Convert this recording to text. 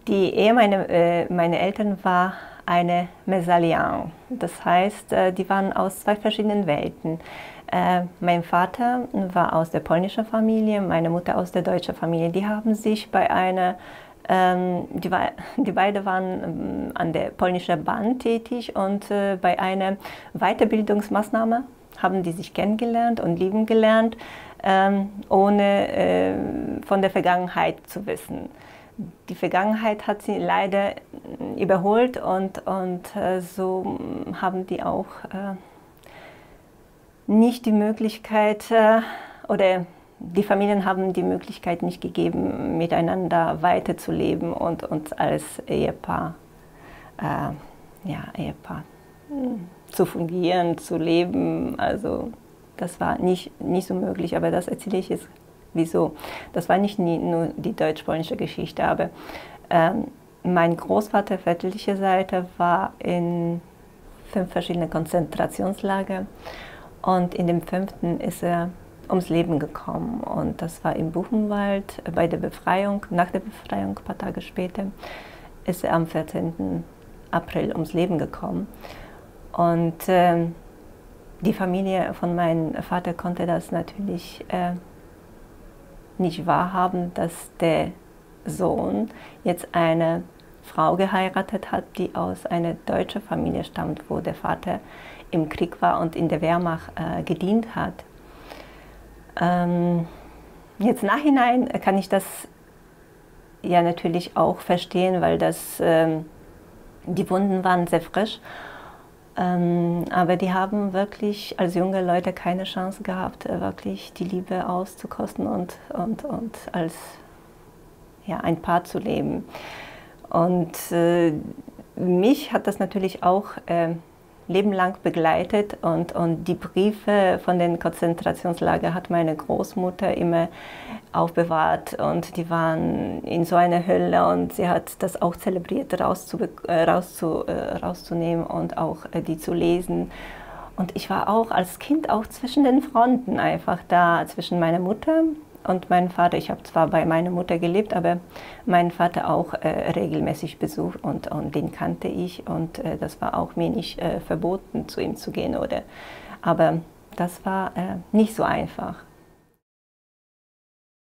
Die Ehe meiner Eltern war eine Mesalliance. Das heißt, die waren aus zwei verschiedenen Welten. Mein Vater war aus der polnischen Familie, meine Mutter aus der deutschen Familie. Die haben sich bei einer, die beide waren an der polnischen Bahn tätig und bei einer Weiterbildungsmaßnahme haben die sich kennengelernt und lieben gelernt, ohne von der Vergangenheit zu wissen. Die Vergangenheit hat sie leider überholt und so haben die auch nicht die Möglichkeit oder die Familien haben die Möglichkeit nicht gegeben, miteinander weiterzuleben und uns als Ehepaar, Ehepaar zu fungieren, zu leben. Also das war nicht so möglich, aber das erzähle ich jetzt wieso. Das war nicht nur die deutsch-polnische Geschichte, aber mein Großvater väterlicher Seite war in 5 verschiedenen Konzentrationslagern und in dem 5. ist er ums Leben gekommen und das war im Buchenwald bei der Befreiung. Nach der Befreiung, ein paar Tage später, ist er am 14. April ums Leben gekommen und die Familie von meinem Vater konnte das natürlich nicht wahrhaben, dass der Sohn jetzt eine Frau geheiratet hat, die aus einer deutschen Familie stammt, wo der Vater im Krieg war und in der Wehrmacht gedient hat. Jetzt nachhinein kann ich das ja natürlich auch verstehen, weil die Wunden waren sehr frisch. Aber die haben wirklich als junge Leute keine Chance gehabt, wirklich die Liebe auszukosten und als ein Paar zu leben. Und mich hat das natürlich auch lebenlang begleitet und die Briefe von den Konzentrationslagern hat meine Großmutter immer aufbewahrt und die waren in so einer Hölle und sie hat das auch zelebriert, rauszunehmen und auch die zu lesen. Und ich war auch als Kind auch zwischen den Fronten einfach da, zwischen meiner Mutter und meinem Vater. Ich habe zwar bei meiner Mutter gelebt, aber meinen Vater auch regelmäßig besucht und den kannte ich und das war auch mir nicht verboten, zu ihm zu gehen. Aber das war nicht so einfach.